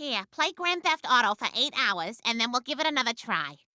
Here, play Grand Theft Auto for 8 hours, and then we'll give it another try.